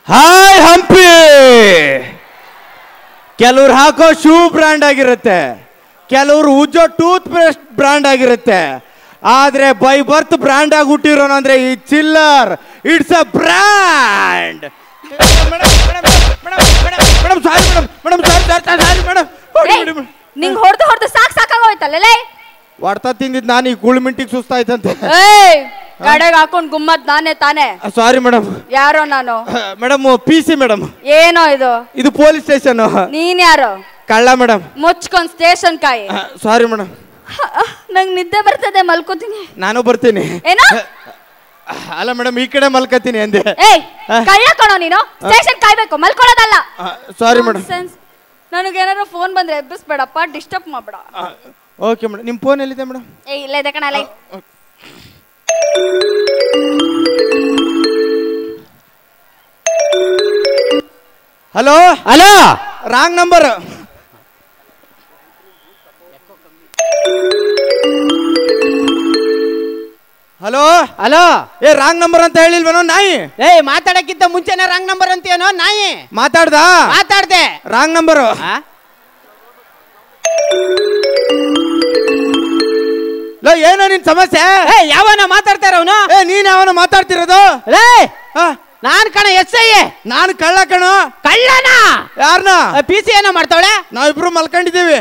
Hi Hampi. ಕೆಲವ್ರು ಹಾಕೋ shoe brand ಆಗಿರುತ್ತೆ, ಕೆಲವ್ರು ಉಜ್ಜೋ ಟೂತ್ ಪೇಸ್ಟ್ ಬ್ರ್ಯಾಂಡ್ ಆಗಿರುತ್ತೆ. ಆದ್ರೆ ಬೈ ಬರ್ತ್ ಬ್ರ್ಯಾಂಡ್ ಆಗಿ ಹುಟ್ಟಿರೋನು ಅಂದ್ರೆ ಈ ಚಿಲ್ಲರ್. It's a brand. ನಿಂಗೆ ಹೊಡೆದು ಹೊಡೆದು ಸಾಕಾಗೋಯ್ತಲ್ಲ. ಹೊಡ್ತಾ ತಿಂದಿದ್ ನಾನು ಈ ಗುಳ್ಮಿಂಟಿಗೆ ಸುಸ್ತಾಯ್ತಂತೆ. ಗಡೆಗೆ ಹಾಕೊಂಡ್ ಗುಮ್ಮತ್ ನಾನೇ ತಾನೇ. Sorry madam. ಯಾರೋ ನಾನು? Madam PC madam. ಏನೋ ಇದು? ಇದು ಪೊಲೀಸ್ ಸ್ಟೇಷನ್. ನೀನ್ ಯಾರು? ಕಳ್ಳ ಮೇಡಮ್. ಮುಚ್ಕೊಂಡ್ ಸ್ಟೇಷನ್ ಕಾಯಿ. Sorry madam. ನಂಗ್ ನಿದ್ದೆ ಬರ್ತದೆ, ಮಲ್ಕೋತೀನಿ. ನಾನು ಬರ್ತೀನಿ. ಏನೋ? ಅಲ್ಲ ಮೇಡಮ್, ಈ ಕಡೆ ಮಲ್ಕೋತೀನಿ ಅಂದೆ. ಕಳ್ಳ ಕಣೋ ನೀನು. ಸ್ಟೇಷನ್ ಕಾಯ್ಬೇಕು, ಮಲ್ಕೊಳ್ಳೋದಲ್ಲ. Sorry madam. ನನಗೇನಾದ್ರು ಫೋನ್ ಬಂದ್ರೆ ಎಬ್ಬಿಸ್ಬೇಡಪ್ಪ, ಡಿಸ್ಟರ್ಬ್ ಮಾಡ್ಬೇಡ. Okay madam. ನಿಮ್ಮ ಫೋನ್ ಎಲ್ಲಿದೆ ಮೇಡಮ್? ಇಲ್ಲ ಇದೆ ಕಣಲ್ಲ. Hello hello, wrong number. Hello hello. Wrong number ಅಂತ ಹೇಳಿಲ್ವೇನೋ ನಾಯಿ? ಮಾತಾಡಕ್ಕಿಂತ ಮುಂಚೆನೆ ರಾಂಗ್ ನಂಬರ್ ಅಂತೀಯನೋ ನಾಯಿ? ಮಾತಾಡ್ದೆ ರಾಂಗ್ ನಂಬರ್. ಏನೋ ನಿನ್ ಸಮಸ್ಯೆ? ಯಾವನ ಮಾತಾಡ್ತಾರ ಅವನು? ನೀನ್ ಯಾವನ ಮಾತಾಡ್ತಿರೋದು? ನಾನ್ ಕಣ SI. ನಾನು ಕಳ್ಳ ಕಣೋ. ಕಳ್ಳನ? ಯಾರನ್ನ? PC ಏನೋ ಮಾಡ್ತಾವಳೆ. ನಾವಿಬ್ರು ಮಲ್ಕೊಂಡಿದ್ದೀವಿ.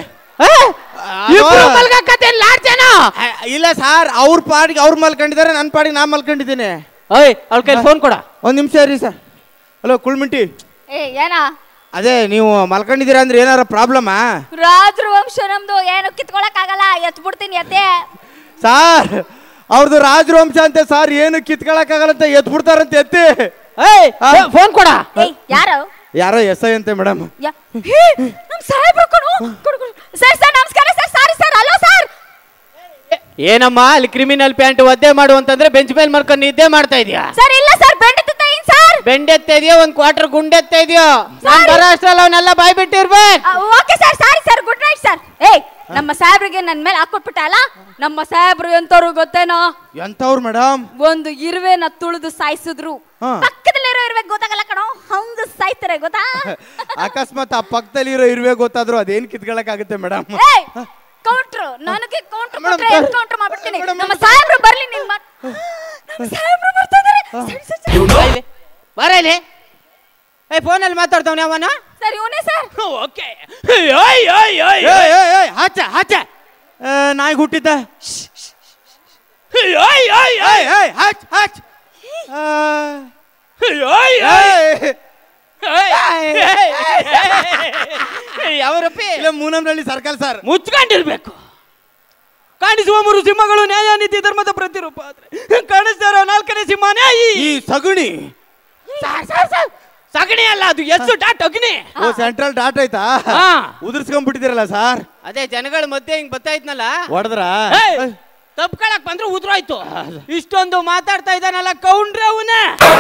ಇಲ್ಲ ಸರ್, ಅವ್ರ ಪಾಡಿಗೆ ಅವ್ರು ಮಲ್ಕೊಂಡಿದ್ದಾರೆ, ನನ್ನ ಪಾಡಿಗೆ ನಾ ಮಲ್ಕೊಂಡಿದ್ದೀನಿ. ಅವ್ಳ ಕೈ ಫೋನ್ ಕೊಡ. ಒಂದ್ ನಿಮಿಷ ಇರಿ ಸರ್. ಹಲೋ ಕುಳ್ಮಿಂಟಿ. ಏನಾ? ಅದೇ ನೀವು ಮಲ್ಕೊಂಡಿದ್ದೀರಾ ಅಂದ್ರೆ ಏನಾರ ಪ್ರಾಬ್ಲಮಾ? ರಾಜರು ವಂಶ ನಮ್ದು, ಏನು ಕಿತ್ಕೊಳಕ್ ಆಗಲ್ಲ. ಎತ್ಬಿಡ್ತೀನಿ ಎತ್ತೆ. ಸಾರ್ ಅವ್ರದ್ದು ರಾಜರು ವಂಶ ಅಂತೆ ಸಾರ್, ಏನು ಕಿತ್ಕೊಳಕ್ ಆಗಲ್ಲ ಎತ್ಬಿಡ್ತಾರಂತೆ ಎತ್ತಿ. ಫೋನ್ ಕೊಡ. ಯಾರೋ SI ಅಂತೆ ಮೇಡಮ್. ಸರ್ ನಮಸ್ಕಾರ sir. Sorry sir. Hello sir. ಏನಮ್ಮ ಅಲ್ಲಿ ಕ್ರಿಮಿನಲ್ ಪ್ಯಾಂಟ್ ಒದ್ದೆ ಮಾಡು ಅಂತಂದ್ರೆ ಬೆಂಚ್ ಮೇಲೆ ಮರ್ಕೊಂಡು ನಿದ್ದೆ ಮಾಡ್ತಾ ಇದೀಯಾ? ಸರ್ ಇಲ್ಲ ಸರ್, ಬೆಂಡೆತ್ತಾ ಇದೆಯೋ ಒಂದ್ ಕ್ವಾರ್ಟರ್ ಗುಂಡೆತ್ತಾ ಇದೆಯೋ? ನಾನು ಬರೋ ಅಷ್ಟ್ರಲ್ಲಿ ಅವನ್ನೆಲ್ಲ ಬಾಯ್ ಬಿಟ್ಟಿರ್ಬೇಕು. Okay sir. Sorry sir. Good night sir. ನಮ್ಮ ಸಾಹೇಬ್ರಿಗೆ ನನ್ನ ಮೇಲೆ ಹಾಕೊಟ್ಬಿಟ್ಟ ಅಲ್ಲ. ನಮ್ಮ ಸಾಹೇಬ್ರು ಎಂತವ್ರು ಗೊತ್ತೇನೋ? ಎಂತವ್ರು ಮೇಡಮ್? ಒಂದು ಇರುವೆನ ತುಳಿದು ಸಾಯಿಸಿದ್ರು. ಪಕ್ಕದಲ್ಲಿರೋ ಇರುವೆ ಗೊತ್ತಾಗಲ್ಲ ಕಣೋ, ಹಂಗ ಸಾಯ್ತಾರೆ ಗೊತ್ತಾ? ಅಕಸ್ಮಾತ್ ಆ ಪಕ್ಕದಲ್ಲಿರೋ ಇರುವೆ ಗೊತ್ತಾದ್ರು ಅದೇನ್ ಕಿತ್ಕೊಳಕ್ ಆಗುತ್ತೆ ಮೇಡಮ್? ಕೌಂಟ್ರು ನನಗೆ ಕೌಂಟ್ರು ಮಾಡ್ಬಿಡ್ತೀನಿ. ನಮ್ಮ ಸಾಹೇಬ್ರು ಬರ್ಲಿ. ನಿಮ್ಮ ಸಾಹೇಬ್ರು ಬರ್ತಾ ಇದಾರೆ. ಬರಲಿ. ಫೋನಲ್ಲಿ ಮಾತಾಡ್ತಾವ್ ಅವನ? ಸರ್ ಇವನೇ ಸರ್. ಓಕೆ. ನಾಯಿ ಹುಟ್ಟಿದ್ದ. ಯಾವರಪ್ಪಿ? ಇಲ್ಲ ಮೂನಂನಹಳ್ಳಿ ಸರ್ಕಲ್ ಸರ್. ಮುಚ್ಕೊಂಡಿರ್ಬೇಕು. ಕಾಣಿಸುವ 3 ಸಿಂಹಗಳು ನ್ಯಾಯ ನೀತಿ ಧರ್ಮದ ಪ್ರತಿರೂಪ. ಆದ್ರೆ ಕಾಣಿಸ್ತಾ ಇರೋ 4ನೇ ಸಿಂಹನೇ ಈ ಸಗುಣಿ. ಸಗಣಿ ಅಲ್ಲ, ಅದು ಅಗ್ನಿ. ಸೆಂಟ್ರಲ್ ಡಾಟ್ ಆಯ್ತಾ? ಉದುರ್ಸ್ಕೊಂಡ್ಬಿಟ್ಟಿದ್ದೀರಲ್ಲ ಸರ್. ಅದೇ ಜನಗಳ ಮಧ್ಯೆ ಹಿಂಗ್ ಬರ್ತಾ ಇದ್ನಲ್ಲ, ಹೊಡೆದ್ರ ತಪ್ಕೊಳಕ್ ಬಂದ್ರೆ ಉದ್ರೋಯ್ತು. ಇಷ್ಟೊಂದು ಮಾತಾಡ್ತಾ ಇದ್ದಾನಲ್ಲ ಕೌಂಡ್ರೆ ಅವನೇ.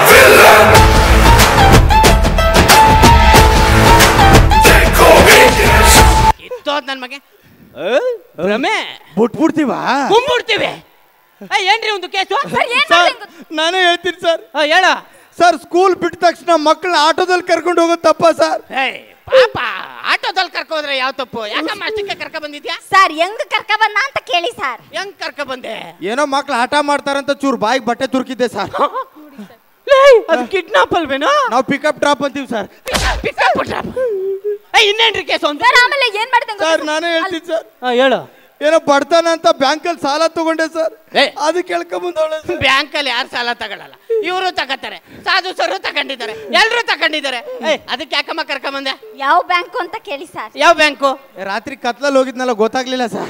ಇತ್ತೋದ್ ನನ್ ಮಗೆ ರಮೆ ಬಿಟ್ಬಿಡ್ತೀವ? ಕುಂಬಿಡ್ತೀವಿ. ಏನ್ರಿ ಒಂದು ಕೇಸು? ನಾನೇ ಹೇಳ್ತೀನಿ ಸರ್. ಹೇಳ ಸರ್. ಸ್ಕೂಲ್ ಬಿಟ್ಟ ತಕ್ಷಣ ಮಕ್ಕಳನ್ನ ಆಟೋದಲ್ಲಿ ಕರ್ಕೊಂಡು ಹೋಗೋದು ತಪ್ಪ ಸರ್? ಪಾಪ ಆಟೋದಲ್ಲಿ ಕರ್ಕೋದ್ರೆ ಯಾವ ತಪ್ಪು? ಯಾಕಮ್ಮ ಅಷ್ಟಕ್ಕೆ ಕರ್ಕ ಬಂದಿದ್ಯಾ? ಸರ್ ಹೆಂಗ್ ಕರ್ಕ ಬಂದ ಅಂತ ಕೇಳಿ ಸರ್. ಹೆಂಗ್ ಕರ್ಕ ಬಂದೆ? ಏನೋ ಮಕ್ಳು ಹಠ ಮಾಡ್ತಾರಂತ ಚೂರು ಬಾಯಿಗೆ ಬಟ್ಟೆ ತುರ್ಕಿದ್ದೆ ಸರ್. ಅದು ಕಿಡ್ನಾಪ್ ಅಲ್ವೇನೋ? ನಾವು ಪಿಕಪ್ ಡ್ರಾಪ್ ಅಂತೀವಿ ಸರ್. Pickup drop. ಇನ್ನೇನ್ರಿ ಕೇಸು ಅಂತ? ಆಮೇಲೆ ಏನ್ ಮಾಡ್ತೇನೆ ಸರ್? ನಾನೇ ಹೇಳ್ತೀನಿ ಸರ್. ಹೇಳು. ಏನೋ ಬಡ್ತಾನ ಅಂತ ಬ್ಯಾಂಕಲ್ಲಿ ಸಾಲ ತಗೊಂಡೆ ಸರ್. ಅದು ಕೇಳ್ಕೊಂಬಂದವಳೆ. ಬ್ಯಾಂಕಲ್ಲಿ ಯಾರು ಸಾಲ ತಗೊಳ್ಳಲ್ಲ, ಇವರು ತಗೋತಾರೆ. ಸಾಧು ಸರು ತಗೊಂಡಿದ್ದಾರೆ, ಎಲ್ರು ತಗೊಂಡಿದ್ದಾರೆ. ಅದಕ್ಕೆ ಯಾಕಮ್ಮ ಕರ್ಕೊಂಬಂದೆ? ಯಾವ ಬ್ಯಾಂಕು ಅಂತ ಕೇಳಿ ಸರ್. ಯಾವ ಬ್ಯಾಂಕು? ರಾತ್ರಿ ಕತ್ಲಲ್ಲಿ ಹೋಗಿದ್ನಲ್ಲ, ಗೊತ್ತಾಗ್ಲಿಲ್ಲ ಸರ್.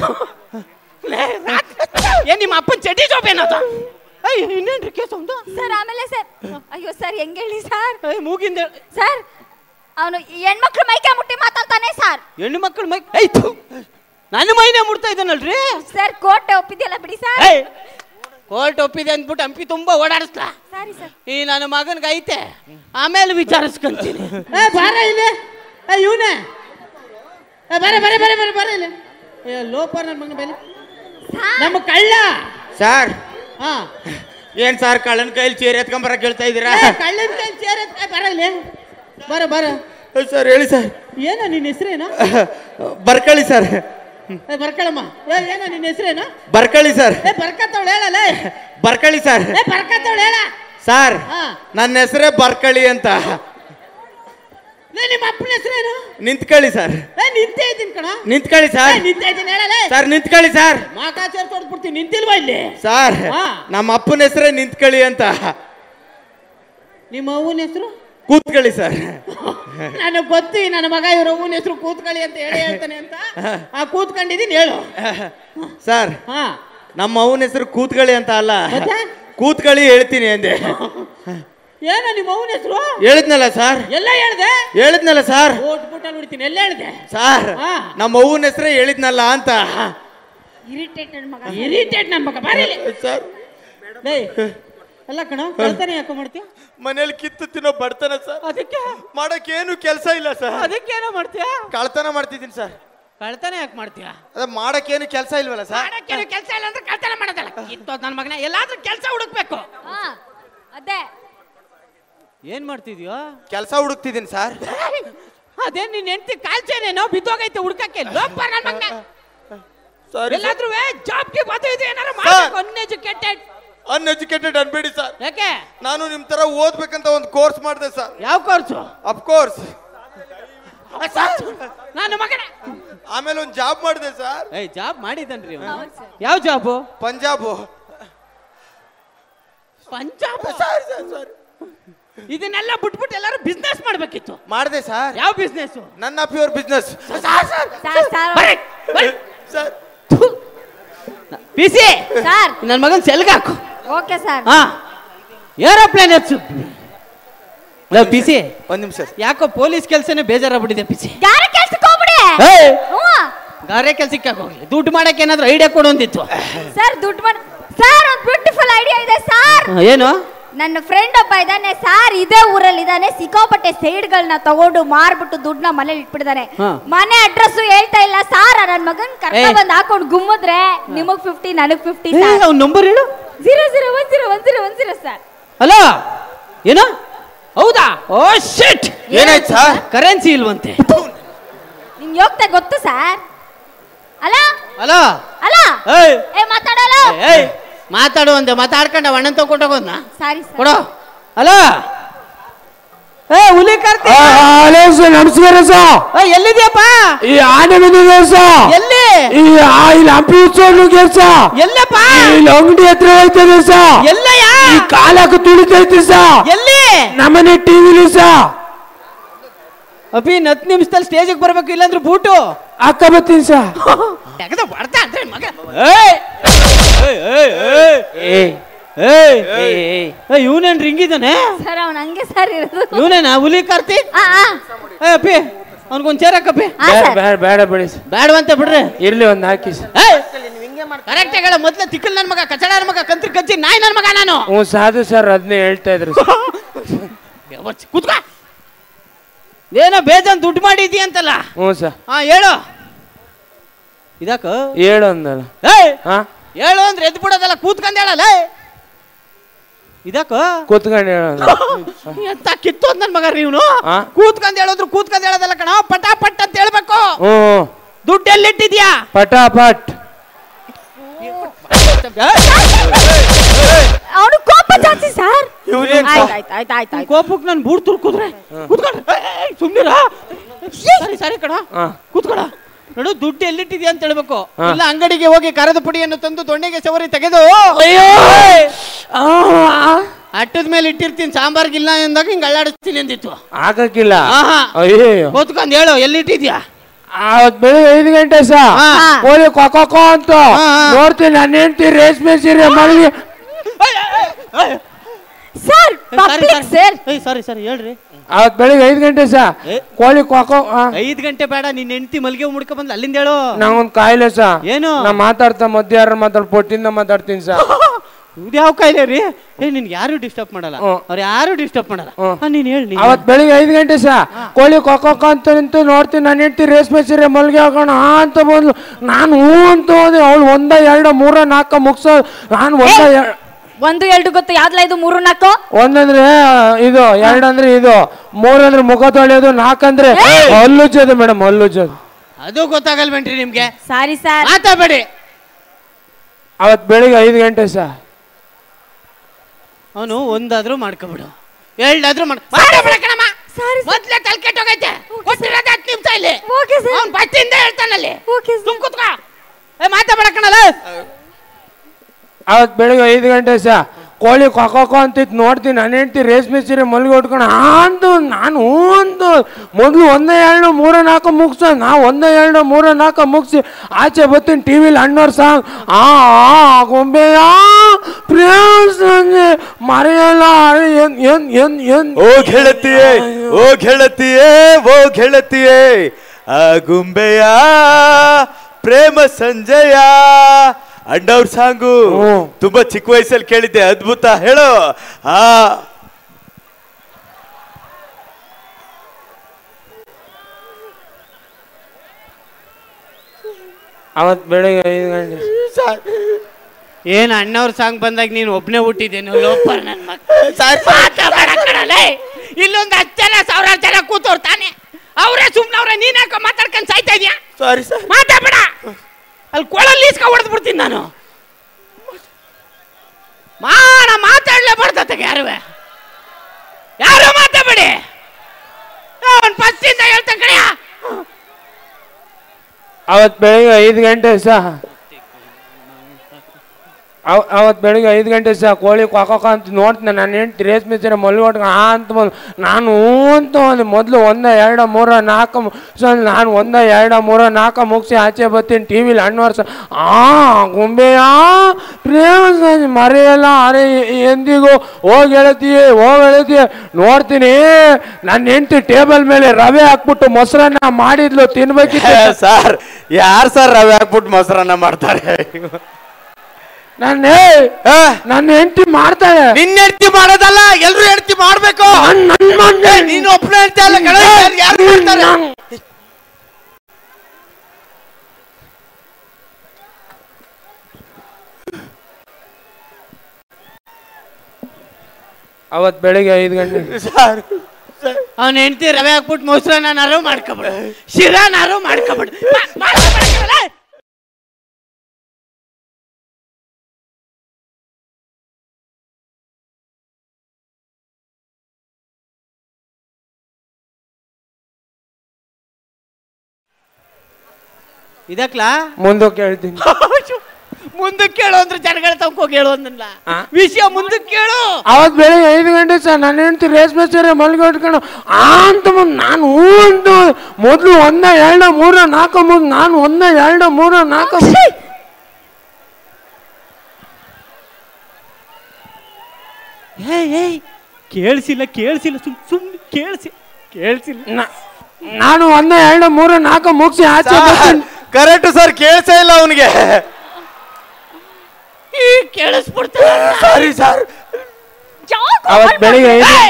ಏನ್ ನಿಮ್ಮ ಅಪ್ಪನ ಚಡ್ಡಿ ಜಾಬ್ ಏನದು? ಇನ್ನೇನ್ರಿ ಕೇಸು ಒಂದು? ಸರ್ ಆಮೇಲೆ ಸರ್, ಅಯ್ಯೋ ಸರ್ ಹೆಂಗ್ ಹೇಳಿ ಸರ್? ಮೂಗಿಂದ ಸರ್, ಅವನು ಹೆಣ್ಮಕ್ಳು ಮೈಕೆ ಮುಟ್ಟಿ ಮಾತಾಡ್ತಾನೆ ಸರ್. ಹೆಣ್ಣು ಮಕ್ಕಳು ಮೈ ಆಯ್ತು, ನನ್ನ ಮೈನೇ ಮುಟ್ತಾ ಇದ್ದಾನಲ್ರಿ ಸರ್. ಕೋರ್ಟ್ ಒಪ್ಪಿದೆಯಲ್ಲ ಬಿಡಿ ಸರ್. ಕೋರ್ಟ್ ಒಪ್ಪಿದೆ ಅಂದ್ಬಿಟ್ಟು ಹಂಪಿ ತುಂಬಾ ಓಡಾಡಿಸ್ಲಾ? ಸರಿ ಸರ್. ಈ ನನ್ನ ಮಗನ್ಗೆ ಐತೆ, ಆಮೇಲೆ ವಿಚಾರಿಸ್ಕೊಂತೀನಿ. ಬಾರ ಇಲ್ಲಿ ಇವನೇ. ಬರ ಬರ ಬರ ಬರ ಬರ ಇಲ್ಲಿ. ಲೋಪ ನನ್ನ ಮಗನ ಬೆಲೆ ನಮ್ಮ ಕಳ್ಳ ಸರ್. ಏನ್ ಸರ್ ಕಳ್ಳನ ಕೈಲಿ ಚೇರ್ ಎತ್ಕೊಂಬರ ಕೇಳ್ತಾ ಇದೀರಾ? ಕಳ್ಳನ ಕೈಲಿ ಚೇರ್ ಎತ್ಕ ಬರ ಇಲ್ಲಿ, ಬರ ಸರ್ ಹೇಳಿ ಸರ್. ಏನೋ ನಿನ್ನ ಹೆಸರೇನು? ಬರ್ಕಳಿ ಸರ್. ಬರ್ಕಳಮ್ಮ. ಏನೋ ನಿನ್ನ ಹೆಸರೇನು? ಬರ್ಕಳಿ ಸರ್. ಬರ್ಕತ್ತವಳು ಹೇಳಲ್ಲ. ಬರ್ಕಳಿ ಸರ್. ಬರ್ಕತ್ತವಳು ಹೇಳ ಸರ್. ನನ್ನ ಹೆಸರೇ ಬರ್ಕಳಿ ಅಂತ. ನಿಮ್ಮ ಅಪ್ಪನ ಹೆಸರೇನು? ನಿಂತ್ಕೊಳ್ಳಿ ಸರ್. ನಿಂತೇ ಇದ್ದೀನಿ ಕಣ. ನಿಂತ್ಕೊಳ್ಳಿ ಸರ್. ನಿಂತೇ ಇದ್ದೀನಿ ಹೇಳಲ್ಲ ಸರ್. ನಿಂತ್ಕೊಳ್ಳಿ ಸರ್. ಮಾಕಾಚಾರ ತೊಡ್ಬಿಡ್ತೀನಿ. ನಿಂತಿಲ್ವಾ ಇಲ್ಲಿ ಸರ್? ನಮ್ಮ ಅಪ್ಪನ ಹೆಸರೇ ನಿಂತ್ಕೊಳ್ಳಿ ಅಂತ. ನಿಮ್ಮ ಅವ್ವನ ಹೆಸರು? ಕೂತ್ಕೊಳ್ಳಿ ಸರ್. ನನಗೆ ಗೊತ್ತಿ ನನ್ನ ಮಗ ಇವ್ರ ಅವ್ವನ ಹೆಸರು ಕೂತ್ಕೊಳ್ಳಿ ಅಂತ ಹೇಳ್ತಾನೆ ಅಂತ. ಕೂತ್ಕೊಂಡಿದ್ದೀನಿ ಹೇಳು ಸರ್. ನಮ್ಮ ಅವ್ವನ ಹೆಸರು ಕೂತ್ಕೊಳ್ಳಿ ಅಂತ ಅಲ್ಲ, ಕೂತ್ಕೊಳ್ಳಿ ಹೇಳ್ತೀನಿ ಅಂದೆ. ಏನೋ ನಿಮ್ಮ ಅವ್ವನ ಹೆಸರು? ಹೇಳಿದ್ನಲ್ಲ ಸರ್. ಎಲ್ಲ ಹೇಳ್ದೆ? ಹೇಳಿದ್ನಲ್ಲ ಸರ್. ಓಟ್ಬಿಟ್ಟಲ್ಲಿ ಬಿಡ್ತೀನಿ. ಎಲ್ಲ ಹೇಳ್ದೆ ಸರ್? ನಮ್ಮ ಅವ್ವನ ಹೆಸರೇ ಹೇಳಿದ್ನಲ್ಲ ಅಂತ. ಇರಿಟೇಟ್ ನನ್ನ ಮಗ. ಬಾರಿ ಸರ್. ಅಲ್ಲ ಕಣ, ಕಳ್ತಾನೆ ಯಾಕೋ ಮಾಡ್ತೀಯ? ಮನೇಲಿ ಕಿತ್ತು ತಿನ್ನೋ ಬಡ್ತಾನ ಸರ್. ಅದಕ್ಕೆ ಮಾಡಕ್ಕೇನು ಕೆಲಸ ಇಲ್ಲ ಸರ್. ಅದಕ್ಕೇನೋ ಮಾಡ್ತೀಯ? ಕಳ್ತನ ಮಾಡ್ತಿದ್ದೀನಿ ಸರ್. ಕಳ್ತಾನೆ ಯಾಕೆ ಮಾಡ್ತೀಯ? ಅದ ಮಾಡಕ್ಕೇನು ಕೆಲಸ ಇಲ್ವಲ್ಲ ಸರ್. ಮಾಡಕ್ಕೇನು ಕೆಲಸ ಇಲ್ಲ ಅಂದ್ರೆ ಕಳ್ತನ ಮಾಡೋದಲ್ಲ. ಕಿತ್ತೋದ್ ನನ್ನ ಮಗನ. ಎಲ್ಲಾದ್ರೂ ಕೆಲಸ ಹುಡುಕ್ಬೇಕು. ಅದೇ ಏನ್ ಮಾಡ್ತಿದ್ಯೋ? ಕೆಲಸ ಹುಡುಕ್ತಿದ್ದೀನಿ ಸರ್. ಅದೇ ನಿನ್ ಹೆಂಡತಿ ಕಾಲ್ಚೇನೇನೋ ಬಿದ್ದೋಗೈತೆ ಹುಡುಕಕ್ಕೆ. ಲೋಪ ನನ್ನ ಮಗನ. ಎಲ್ಲಾದ್ರೂ ಜಾಬ್ಗೆ ಬದ್ದು ಇದು ಏನಾರ ಮಾಡ್ಬೇಕು. ಅನ್ಎಜುಕೇಟೆಡ್ ಅನ್ಬೇಡಿ ಸರ್. ಯಾಕೆ? ನಾನು ನಿಮ್ ತರ ಓದ್ಬೇಕಂತ ಒಂದು ಕೋರ್ಸ್ ಮಾಡಿದೆ ಸರ್. ಯಾವ ಕೋರ್ಸು? Of course. ನಾನು ಮಗನ. ಆಮೇಲೆ ಒಂದು ಜಾಬ್ ಮಾಡಿದೆ ಸರ್. ಜಾಬ್ ಮಾಡಿದನ್ರಿ. ಯಾವ ಜಾಬು? ಪಂಜಾಬ್. ಸರ್ ಇದನ್ನೆಲ್ಲ ಬಿಟ್ಬಿಟ್ಟು ಎಲ್ಲರೂ ಬಿಸ್ನೆಸ್ ಮಾಡ್ಬೇಕಿತ್ತು. ಮಾಡಿದೆ ಸರ್. ಯಾವ ಬಿಸ್ನೆಸ್? ನನ್ನ pure business sir. PC sir, ನನ್ನ ಮಗನ್ ಸೆಲ್ಗ ಹಾಕು. Okay sir. ಏರೋಪ್ಲೇನ್ ಹೆಚ್ಚು. ಪಿಸಿ ಒಂದ್ ನಿಮಿಷ. ಯಾಕೋ ಪೊಲೀಸ್ ಕೆಲಸನೇ ಬೇಜಾರಾಗ್ಬಿಟ್ಟಿದೆ ಪಿಸಿ. ಗಾರೆ ಕೆಲ್ಸಕ್ಕೆ ಹೋಗ್ಬಿಡಿ. ಗಾರೆ ಕೆಲ್ಸಕ್ಕೆ ಹೋಗ್ಲಿ. ದುಡ್ಡು ಮಾಡಕ್ಕೆ ಏನಾದ್ರು ಐಡಿಯಾ ಕೊಡು ಅಂದಿತ್ತು ಸರ್. ದುಡ್ಡು ಮಾಡಿ ಸರ್. ಒಂದು ಬ್ಯೂಟಿಫುಲ್ ಐಡಿಯಾ ಇದೆ ಸರ್. ಏನು? ನನ್ನ ಫ್ರೆಂಡ್ ಒಬ್ಬ ಇದ್ದಾನೆ ಸರ್, ಇದೇ ಊರಲ್ಲಿ ಇದ್ದಾನೆ. ಸಿಕ್ಕಾಪಟ್ಟೆ ಸೈಡ್ಗಳನ್ನ ತಗೊಂಡು ಮಾರ್ಬಿಟ್ಟು ದುಡ್ಡನ್ನ ಮನೇಲಿ ಇಟ್ಬಿಟ್ಟಿದ್ದಾನೆ. ಮನೆ ಅಡ್ರೆಸ್ ಹೇಳ್ತಾ ಇಲ್ಲ ಸಾರ್. ನನ್ನ ಮಗನ್ ಕರ್ಕ ಬಂದ್ ಹಾಕೊಂಡು ಗುಮ್ಮಿದ್ರೆ ನಿಮಗ್ 50 ನನಗ್ 50. ನಂಬರ್ ಹೇಳು. 00101010 ಸರ್. ಹಲೋ. ಏನು? ಹೌದಾ? ಓ ಶಿಟ್. ಏನಾಯ್ತು ಸರ್? ಕರೆನ್ಸಿ ಇಲ್ವಂತೆ. ನಿಮ್ಗೆ ಹೋಗ್ತಾ ಗೊತ್ತು ಸರ್. ಅಲ್ಲ ಹಲೋ. ಅಲ್ಲ ಮಾತಾಡಲ್ಲ. ಮಾತಾಡು ಅಂದೆ. ಮಾತಾಡ್ಕೊಂಡ ಅಣ್ಣನ್ ತಗೊಂಡೋಗೋದ್ನ. Sorry sir. ಕೊಡೋ. ಹಲೋ. ಹುಲಿ ಕಾರ್ತಿ. ನಮಸ್ಕಾರ ಸರ್. ಎಲ್ಲಿದ್ಯಪ್ಪ? ಈ ಆನೆ ಬಂದಿದೆ ಸರ್. ಎಲ್ಲಿ? ಇಲ್ಲಿ ಹಂಪಿ ಉತ್ಸವ ಸರ್. ಎಲ್ಲಪ್ಪ? ಇಲ್ಲಿ ಅಂಗಡಿ ಹತ್ರ ಹೋಯ್ತದೆ ಸರ್. ಎಲ್ಲಯ್ಯ? ಈ ಕಾಲಕ್ಕೆ ತುಳಿತೈತಿ ಸರ್. ಎಲ್ಲಿ? ನಮ್ಮನೆ ಟಿವಿಲಿ ಸರ್. ಅಪ್ಪಿ 10 ನಿಮಿಷದಲ್ಲಿ ಸ್ಟೇಜಿಗೆ ಬರ್ಬೇಕು, ಇಲ್ಲಾಂದ್ರೆ ಬೂಟು ಅಕ್ಕ ಬರ್ತೀನಿ ಸರ್. ಇವನೇನ್ ರಿಂಗಿದ್ದಾನೆ ಸರ್? ಅವ್ನು ಹಂಗೆ ಸರ್ ಇರೋದು. ಇವನೇನಾ ಹುಲಿ ಕಾರ್ತಿ? ಅಪ್ಪಿ ಅವ್ನಿಗೊಂದು ಚೇರ್ ಹಾಕಪ್ಪಿ. ಬೇಡ ಬಿಡಿ. ಬೇಡವಂತ ಬಿಡ್ರಿ. ಇರ್ಲಿ ಒಂದ್ ಹಾಕಿ. ಕರೆಕ್ಟ್ ಹೇಳ. ಮೊದ್ಲ ತಿಕ್ಕಲ್ ನನ್ ಮಗ, ಕಚಡ ನನ್ ಮಗ, ಕಂತ್ರಿ ಕಚ್ಚಿ ನಾಯಿ ನನ್ ಮಗ ನಾನು. ಸಾಧು ಸರ್ ಅದನ್ನೇ ಹೇಳ್ತಾ ಇದ್ರು. ಕೂತ್ಕ. ಏನೋ ಬೇಜಾನ್ ದುಡ್ಡು ಮಾಡಿದ್ದಿ ಅಂತಲ್ಲ? ಹ್ಞೂ ಸರ್. ಹೇಳು. ಇದಕ್ಕ ಹೇಳು ಅಂದಲ್ಲ. ಹೇಳು ಅಂದ್ರೆ ಎದ್ದು ಬಿಡೋದಲ್ಲ, ಕೂತ್ಕೊಂಡ್ ಹೇಳಲ್ಲ. ಇದಕ್ಕ ಕೂತ್ಕೊಂಡು ಹೇಳೋದು. ಎಂತ ಕಿತ್ತೋದ್ ನನ್ ಮಗ ನೀವ್ನು. ಕೂತ್ಕೊಂಡ್ ಹೇಳೋದ್ರು ಕೂತ್ಕೊಂಡ್ ಹೇಳೋದಲ್ಲ ಕಣ, ಪಟಾಪಟ್ ಅಂತ ಹೇಳ್ಬೇಕು. ದುಡ್ಡು ಎಲ್ಲಿಟ್ಟಿದ್ಯಾ? ಪಟಾಪಟ್. ಅವನು ಕೋಪ ಜಾಸ್ತಿ ಸರ್. ಕೋಪಕ್ಕೆ ನಾನು ಬೂಡ್ ತುರ್ಕುದ್ರೆ ಸುಮ್ನಿರ. ಸರಿ ಕಣ, ಕೂತ್ಕೊಳ. ನೋಡು, ದುಡ್ಡು ಎಲ್ಲಿಟ್ಟಿದ್ಯಾ ಅಂತ ಹೇಳ್ಬೇಕು. ಇಲ್ಲ ಅಂಗಡಿಗೆ ಹೋಗಿ ಕರದ ಪುಡಿಯನ್ನು ತಂದು ದೊಣ್ಣೆಗೆ ಸವರಿ ತೆಗೆದು ಅಟ್ಟದ ಮೇಲೆ ಇಟ್ಟಿರ್ತೀನಿ. ಸಾಂಬಾರ್ಗಿಲ್ಲ ಎಂದಾಗ ಹಿಂಗ್ ಅಳ್ಳಾಡಿಸ್ತೀನಿ ಅಂದಿತ್ತು. ಆಗಕ್ಕಿಲ್ಲ. ಕೂತ್ಕೊಂಡ್ ಹೇಳು ಎಲ್ಲಿಟ್ಟಿದ್ಯಾ? ಅವತ್ ಬೆಳಿಗ್ಗೆ 5 ಗಂಟೆ ಸರ್. ಕೋಳಿ ಕೊಕ್ಕೋ ಅಂತ ನೋಡ್ತೀನಿ. ನನ್ನ ಹೆಂಡತಿ ರೇಷ್ಮೆ ಸೀರೆ ಮಲಗಿ. ಸರ್ ಸರಿ ಹೇಳ್ರಿ. ಅವತ್ ಬೆಳಿಗ್ಗೆ 5 ಗಂಟೆ ಸರ್. ಕೋಳಿ ಕೊಕ್ಕೋ. 5 ಗಂಟೆ ಬೇಡ, ನಿನ್ನ ಹೆಂಡತಿ ಮಲ್ಗೆ ಮುಡ್ಕ ಬಂದ್ ಅಲ್ಲಿಂದ ಹೇಳು. ನಂಗೊಂದ್ ಕಾಯಿಲೆ ಸರ್. ಏನು? ನಾ ಮಾತಾಡ್ತಾ ಮಧ್ಯ ಯಾರು ಪೊಟ್ಟಿಂದ ಮಾತಾಡ್ತೀನಿ ಸರ್. ಇದು ಯಾವ ಕಾಯಿಲೆ ರೀ? ನಿನ್ಗೆ ಯಾರು ಡಿಸ್ಟರ್ಬ್ ಮಾಡಲ್ಲ, ಅವ್ರು ಯಾರು ಡಿಸ್ಟರ್ಬ್ ಮಾಡಲ್ಲ. ನೀನ್ ಹೇಳಿ. ಅವತ್ ಬೆಳಿಗ್ಗೆ 5 ಗಂಟೆ ಸರ್. ಕೋಳಿ ಕೊಕ್ಕೋ ಅಂತ ನಿಂತು ನೋಡ್ತೀನಿ. ನನ್ನ ಹೆಂಡತಿ ರೇಷ್ಮೆ ಸೀರೆ ಮಲ್ಗೆ ಹಾಕೋಣ ಅಂತ ಬಂದ್ಲು. ನಾನು ಹೂ ಅಂತ ಹೋದೆ. ಅವಳು 1 2 3 4 ಮುಗ್ಸೋ. ನಾನು 1 2 ಗೊತ್ತು, ಯಾವ್ದಲ್ಲ ಇದು 3 4? ಒಂದಂದ್ರೆ ಇದು, 2 ಅಂದ್ರೆ ಇದು, 3 ಅಂದ್ರೆ ಮುಖ ತೊಳೆಯೋದು, 4 ಅಂದ್ರೆ ಹಲ್ಲುಜ್ಜೋದು ಮೇಡಮ್, ಹಲ್ಲುಜ್ಜೋದು. ಅದು ಗೊತ್ತಾಗಲ್ವೇನ್ರಿ ನಿಮ್ಗೆ? Sorry sir. ಮಾತಾಡಬೇಡಿ. ಅವತ್ ಬೆಳಿಗ್ಗೆ 5 ಗಂಟೆ ಸರ್. ಅವನು ಒಂದಾದ್ರೂ ಮಾಡ್ಕೊಬಿಡು, 2 ಆದ್ರೂ ಮಾತಾಡ್ಬೇಕಣಮ್ಮ. ಮೊದ್ಲೇ ತಲೆ ಕೆಟ್ಟೋಗೈತೆ. ಕೊಟ್ಟಿರೋದು 10 ನಿಮಿಷ ಇಲ್ಲಿ. ಅವ್ನು ಬಚ್ಚಿಂದ ಹೇಳ್ತಾನಲ್ಲಿ. ಸುಮ್ ಕೂತ್ಕೋ. ಮಾತಾಡ್ಬೇಕಣಲ್ಲ. ಅವತ್ ಬೆಳಿಗ್ಗೆ 5 ಗಂಟೆ ಸರ್. ಕೋಳಿ ಕೊಕ್ಕೋ ಅಂತಿತ್ತು, ನೋಡ್ತೀನಿ. ನನ್ನ ಹೆಂಡ್ತಿ ರೇಷ್ಮೆ ಸೀರೆ ಮಲ್ಗೆ ಉಟ್ಕೊಂಡು ಅಂದು ನಾನು ಅಂದು ಮೊದಲು 1 2 3 4 ಮುಗಿಸೋ. ನಾವು 1 2 3 4 ಮುಗಿಸಿ ಆಚೆ ಬರ್ತೀನಿ. ಟಿವಿಲಿ ಅಣ್ಣವ್ರ ಸಾಂಗ್ ಗೊಂಬೆಯ ಪ್ರೇಮ ಮರೆಯಲ್ಲ. ಓ ಗೆಳತಿಯೇ, ಓ ಗೆಳತಿಯೇ, ಓ ಗೆಳತಿಯೇ, ಆ ಗುಂಬೆಯ ಪ್ರೇಮ ಸಂಜಯ ಅಣ್ಣವ್ರ ಸಾಂಗು ತುಂಬಾ ಚಿಕ್ಕ ವಯಸ್ಸಲ್ಲಿ ಕೇಳಿದ್ದೆ, ಅದ್ಭುತ. ಹೇಳು. ಅವತ್ ಬೆಳಿಗ್ಗೆ 5 ಗಂಟೆ. ಏನ್ ಅಣ್ಣವ್ರ ಸಾಂಗ್ ಬಂದಾಗ ನೀನು ಒಬ್ನೇ ಹುಟ್ಟಿದ್ದೇನು? ಲೋಪರ್ ನನ್ನ ಮಗ. ಇಲ್ಲೊಂದು 10 ಜನ 1000 ಜನ ಕೂತವ್ರು ತಾನೆ, ಅವರೇ ಸುಮ್ಮನವ್ರೆ. ನೀನ್ ಯಾಕೋ ಮಾತಾಡ್ಕೊಂಡು ಸಾಯ್ತಾ ಇದೀಯಾ? Sorry sir. ಮಾತಾಡ್ಬೇಡ. ಅಲ್ಲಿ ಕೊಳಲ್ಲಿ ಈಸ್ಕ ಹೊಡೆದ್ ಬಿಡ್ತೀನಿ ನಾನು. ಮಾತಾಡ್ಲೇಬಾರ್ದತ್ತಾಗ ಯಾರುವೆ, ಯಾರು ಮಾತಾಡ್ಬೇಡಿ. ಅವ್ನು ಫಸ್ಟಿಂದ ಹೇಳ್ತಾನೆ ಕಡೆಯ. ಅವತ್ ಬೆಳಿಗ್ಗೆ 5 ಗಂಟೆ ಸಹ. ಅವತ್ತು ಬೆಳಿಗ್ಗೆ 5 ಗಂಟೆ ಸಹ ಕೋಳಿ ಕೊಕ್ಕ ಅಂತ ನೋಡ್ತೀನಿ. ನಾನು ಹೆಂಡ್ತಿ ರೇಷ್ಮೆ ಸೀರೆ ಮಲ್ಗೊಟ್ಕೊಂಡು ಅಂತ ಬಂದು ನಾನು ಅಂತ ಒಂದು ಮೊದಲು 1 2 3 4 ನಾನು 1 2 3 4 ಮುಗಿಸಿ ಆಚೆ ಬರ್ತೀನಿ. ಟಿವಿಲಿ ಅಣ್ಣವರ್ಸ ಗುಂಬೆಯ ಪ್ರೇಮ ಮರೆಯಲ್ಲ ಅರೆ ಎಂದಿಗೂ ಹೋಗಿ ಹೇಳ್ತೀಯ ನೋಡ್ತೀನಿ. ನನ್ನ ಹೆಂಡ್ತಿ ಟೇಬಲ್ ಮೇಲೆ ರವೆ ಹಾಕ್ಬಿಟ್ಟು ಮೊಸರನ್ನ ಮಾಡಿದ್ಲು, ತಿನ್ಬೇಕಿತ್ತು ಸರ್. ಯಾರು ಸರ್ ರವೆ ಹಾಕ್ಬಿಟ್ಟು ಮೊಸರನ್ನ ಮಾಡ್ತಾರೆ? ನನ್ನ ಹೆಂಡತಿ ಮಾಡ್ತಾಳೆ. ನಿನ್ನ ಹೆಂಡತಿ ಮಾಡೋದಲ್ಲ, ಎಲ್ರು ಹೆಂಡತಿ ಮಾಡ್ಬೇಕು. ನೀನು ಒಬ್ಬನೇ ಹೆಂಡತಿ ಅಲ್ಲ, ಯಾರು ಮಾಡ್ತಾರೆ? ಅವತ್ ಬೆಳಿಗ್ಗೆ 5 ಗಂಟೆ ಅವನ ಹೆಂಡತಿ ರವೆ ಹಾಕ್ಬಿಟ್ಟು ಮೊಸರನ್ನಾರು ಮಾಡ್ಕೊಬಿಡು, ಶಿರಾನಾರು ಮಾಡ್ಕೊಬಿಡು. ಇದಕ್ಲಾ ಮುಂದಕ್ಕೆ ಹೇಳ್ತೀನಿ. ಮುಂದಕ್ಕೆ ಕೇಳು ಅಂದ್ರೆ ಜನಗಳ ತನಕ ಹೋಗಿ ಹೇಳು ಅಂದಲ್ಲ ವಿಷಯ. ಮುಂದಕ್ಕೆ ಕೇಳು. ಅವತ್ ಬೆಳಿಗ್ಗೆ 5 ಗಂಟೆ ಸರ್. ನನ್ನ ಹೆಂಡತಿ ರೇಷ್ಮೆ ಸೀರೆ ಮಲ್ಗೆ ಉಟ್ಕೊಂಡು ಅಂತ ನಾನು ಅಂತ ಮೊದಲು 1 2 3 4 ಮುಗಿದು ನಾನು 1 2 3 4 ಕೇಳಿಸಿಲ್ಲ ಸುಮ್ಮನೆ ಕೇಳಿಸಿಲ್ಲ. ನಾನು 1 2 3 4 ಮುಗಿಸಿ ಆಚೆ ಬರ್ತೀನಿ. ಕರೆಕ್ಟ್ ಸರ್, ಕೇಳಿಸೇ ಇಲ್ಲ ಅವನಿಗೆ. ಕೇಳಿಸ್ಬಿಡ್ತಾರೆ. Sorry sir. ಅವತ್ ಬೆಳಿಗ್ಗೆ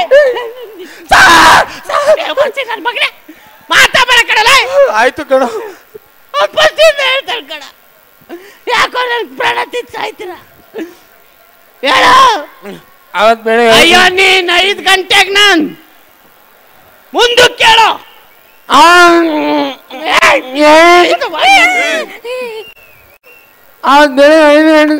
5 ಮಗನೇ ಮಾತಾಡ ಕಡಲ. ಆಯ್ತು ಕಣ, ಹೇಳ್ತಾಳೆ ಕಣ. ಯಾಕೋ ನನ್ ಪ್ರಾಣ ತಿಂತಾಯ್ತೀರ ಹೇಳ. ಅವತ್ ಬೆಳಿಗ್ಗೆ ಅಯ್ಯೋ ನೀನ್ 5 ಗಂಟೆಗೆ ನಾನ್ ಮುಂದಕ್ಕೆ ಕೇಳು. ಅವತ್ ಬೆಳಿಗ್ಗೆ 5 ಗಂಟೆ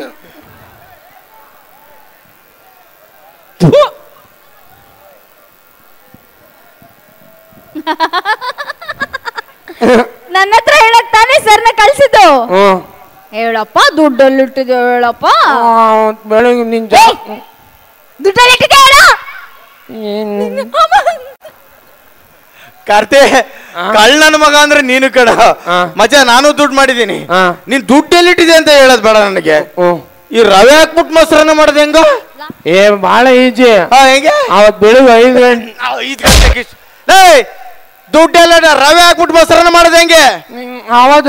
ನನ್ನ ಹತ್ರ ಹೇಳಕ್ ತಾನೇ ಸರ್ನ ಕಳ್ಸಿದ್ದು. ಹೇಳಪ್ಪ, ದುಡ್ಡಲ್ಲಿ ಇಟ್ಟಿದ್ಯೋ ಹೇಳಪ್ಪ. ಬೆಳಿಗ್ಗೆ ನಿನ್ ದುಡ್ಡಲ್ಲಿ ಇಟ್ಟಿದ್ಯಾ ಹೇಳ. ಕಾರ್ತಿ, ಕಳ್ಳನ ಮಗ ಅಂದ್ರೆ ನೀನು ಕಡ ಮಜ. ನಾನು ದುಡ್ಡು ಮಾಡಿದೀನಿ, ನೀನ್ ದುಡ್ಡು ಎಲ್ಲಿಟ್ಟಿದೆ ಅಂತ ಹೇಳದ್ ಬೇಡ ನನಗೆ. ಈ ರವೆ ಹಾಕ್ಬಿಟ್ಟು ಮೊಸರನ್ನ ಮಾಡೋದು ಹೆಂಗ? ಬಹಳ ಈಜಿ. ಹೆಂಗೆ? ಅವತ್ ಬೆಳಿಗ್ಗೆ 5 ಗಂಟೆ 5 ಗಂಟೆಗೆ ದುಡ್ಡೆಲ್ಲ ರವೆ ಹಾಕ್ಬಿಟ್ಟು ಮೊಸರನ್ನ ಮಾಡೋದು ಹೆಂಗೆ? ಅವತ್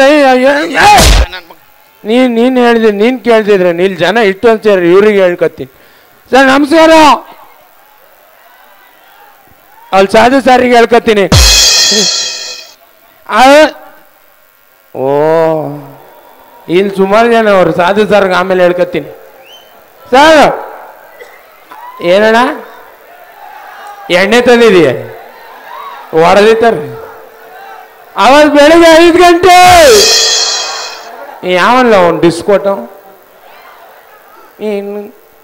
ನೀನ್ ಹೇಳಿದ್ರಿ, ನೀನ್ ಕೇಳ್ತಿದ್ರೆ ನೀಲ್ ಜನ ಇಟ್ಟು ಅಂತ ಇವ್ರಿಗೆ ಹೇಳ್ಕೊತೀನಿ. ಸರ್ ನಮಸ್ಕಾರ. ಅಲ್ಲಿ ಸಾಧು ಸಾರಿಗೆ ಹೇಳ್ಕೊತೀನಿ. ಓ ಇಲ್ಲಿ ಸುಮಾರು ಜನ ಅವರು ಸಾಧು ಸಾರ್ಗೆ ಆಮೇಲೆ ಹೇಳ್ಕೊತೀನಿ. ಸರ್ ಏನಣ್ಣ ಎಣ್ಣೆ ತಂದಿದೀಯ ಹೊಡೆದಿತ್ತಾರ ಅವತ್ತು ಬೆಳಿಗ್ಗೆ 5 ಗಂಟೆ ಯಾವಲ್ಲ ಅವನು ಡಿಸ್ಕೋಟ ಇನ್ನು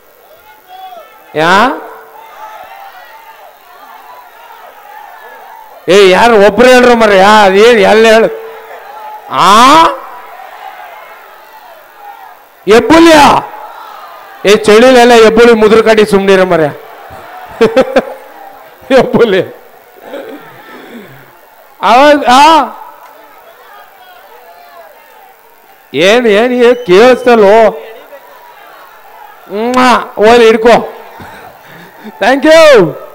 ಯಾರು ಒಬ್ರು ಹೇಳ್ರು ಮರ ಅದೇನು ಎಲ್ಲ ಹೇಳು ಎಬ್ಬುಲಿಯ ಚಳಿಲೆಲ್ಲ ಎಬ್ಬುಳಿ ಮುದ್ರ ಕಡಿ ಸುಮ್ನಿರ ಮರ ಎಬ್ಬುಲಿ ಏನು ಕೇಳಿಸ್ತಲ್ಲೋ ಓಲಿ ಹಿಡ್ಕೋ ಥ್ಯಾಂಕ್ ಯು